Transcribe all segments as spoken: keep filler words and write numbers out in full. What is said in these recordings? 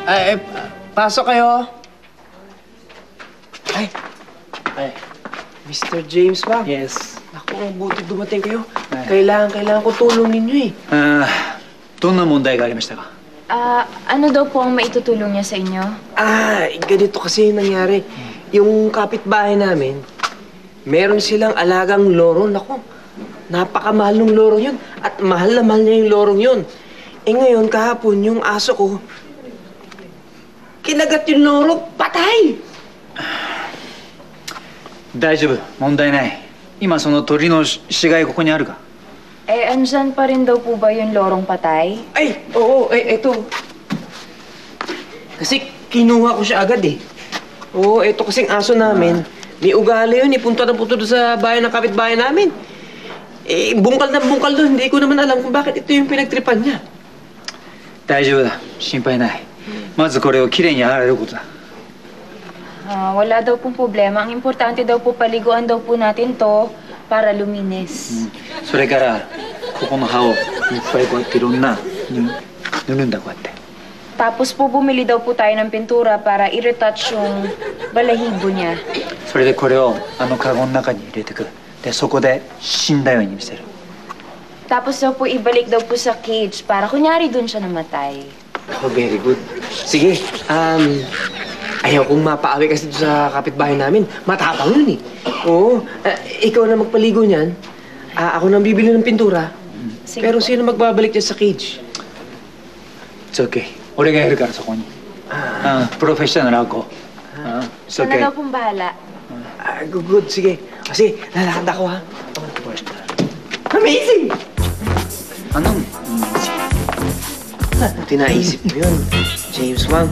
Ay, pasok kayo. Ay. Ay. Mister James ba? Yes. Naku, buti dumating kayo. Kailangan, kailangan ko tulong ninyo eh. Ah, どんな問題がありましたか? Ah, ano daw po ang maitutulong niya sa inyo? Ah, ganito kasi yung nangyari. Yung kapitbahay namin, meron silang alagang loro. Naku, napakamahal ng loro yun. At mahal na mahal niya yung lorong yun. Eh ngayon, kahapon, yung aso ko, kinagat yung loro, patay! 大丈夫、問題ない。今その鳥の死骸ここにあるか? Eh, andyan pa rin daw po ba yung lorong patay? Ay, oo, eh, eto. Kasi kinuha ko siya agad eh. Oo, eto kasing aso namin. May ugali yun, ipunta na punta doon sa bahay ng kapitbahay namin. Eh, bungkal na bungkal doon. Hindi ko naman alam kung bakit ito yung pinagtripan niya. 大丈夫だ、心配ない。まずこれをきれいに洗えることだ。 Ah, wala daw pong problema. Ang importante daw po, paliguan daw po natin to para luminis. それからここの葉をいっぱいこうやっていろんな塗るんだ、こうやって。 Tapos po, bumili daw po tayo ng pintura para i-retouch yung balahibo niya. それでこれをあのカゴの中に入れてく。で、そこで死んだように見せる。 Tapos daw po, ibalik daw po sa cage para kunyari dun siya namatay. Oh, very good. Sige, um, ayaw kong mapaawi kasi sa kapitbahay namin. Matapang yun eh. Oo, uh, ikaw na magpaligo niyan. Uh, ako nang bibili ng pintura. Sige Pero po. sino magbabalik dyan sa cage? It's okay. 俺がやるからそこに。ああ、プロフェッショナルako. Ah, it's Siya na okay. daw pong bahala. Ah, good, good. Sige. Kasi lalakad ako ha. Amazing! Anong? Buti naisip mo yun, James Wang.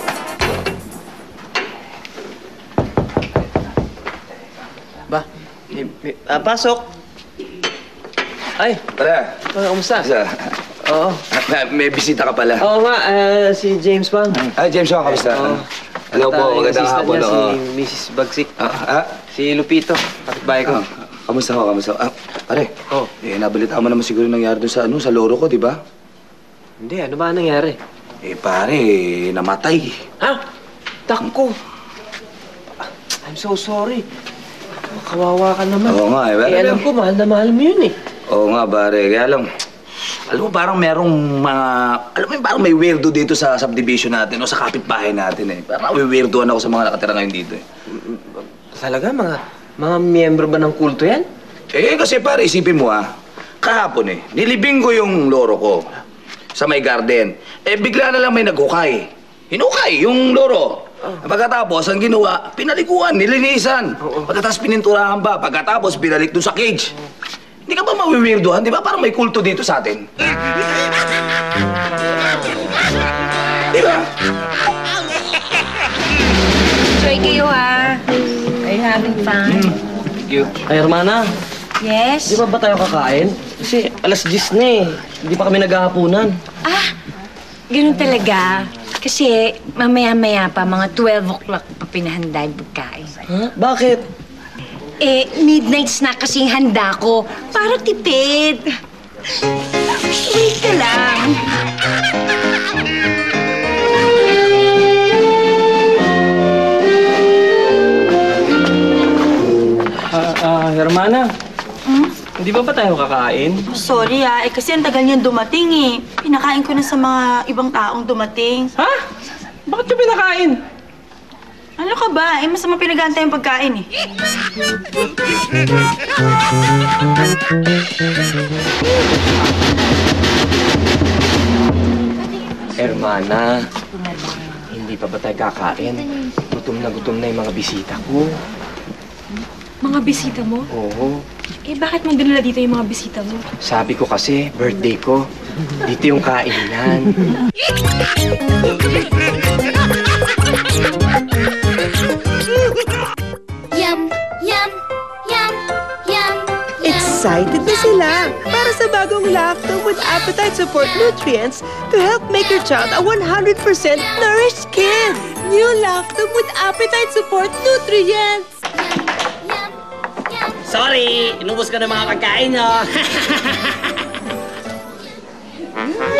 Ba? May, may, ah, pasok! Ay! Tara. Ah, kamusta? Isa. Oo. May, may bisita ka pala. Oo nga, ah, si James Wang. Ay, James, ako, kamusta? Oo. Hello At, po, ah, yung magandang assistant hapon. niya, oo. si Missus Bagsik. Ah, ah, Si Lupito, kapitbahay ko. ah, kamusta ko, kamusta ko? Ah, pare, Oh. eh, nabalita mo naman siguro nangyari doon sa, ano, sa loro ko, di ba? Hindi, ano ba nangyari? Eh, pare, eh, namatay. Ha? Tako! I'm so sorry. Kawawa ka naman. Oo nga, eh. Eh, Pero- alam ko, mahal na mahal mo yun eh. Oo nga, pare, kaya lang, alam mo, parang merong mga, alam mo, parang may weirdo dito sa subdivision natin o sa kapitbahay natin eh. Parang weirdoan ako sa mga nakatira ngayon dito eh. Talaga, mga mga miyembro ba ng kulto yan? Eh, kasi pare, isipin mo ah, kahapon eh, nilibing ko yung loro ko sa may garden. Eh, bigla na lang may naghukay. Hinukay yung loro. Pagkatapos, ang ginawa, pinalikuan, nilinisan. Pagkatapos pininturahan pa. Pagkatapos, binalik doon sa cage. Hindi ka ba mawiwirdohan? Di ba parang may kulto dito sa atin? Di ba? Enjoy kayo, ha? Are you having fun? Thank you. Ay, Hermana, Yes? di ba ba tayo kakain? Kasi alas diyes na eh. Hindi pa kami naghahapunan. Ah, ganun talaga. Kasi mamaya-maya pa, mga twelve o'clock pa pinahanda yung pagkain. Ha? Bakit? Eh, midnight snack kasing handa ko. Para tipid. Wait ka lang. Ah, ah, Hermana. Hmm? Hindi ba ba tayo kakain? Sorry ah, eh kasi ang tagal niyan dumating eh. Pinakain ko na sa mga ibang taong dumating. Ha? Bakit ka pinakain? Ano ka ba? Eh masama pinagantay yung pagkain eh. Hermana, hindi pa ba tayo kakain? Gutom na gutom na yung mga bisita ko. Mga bisita mo? Oo. Eh, bakit mo dinala dito yung mga bisita mo? Sabi ko kasi, birthday ko. Dito yung kainan. Yum, yum, yum, yum. Excited na sila para sa bagong Lacto with Appetite Support Nutrients to help make your child a one hundred percent nourished kid. New Lacto with Appetite Support Nutrients. Yum, yum. Sorry, inubos ko na mga pagkain nyo.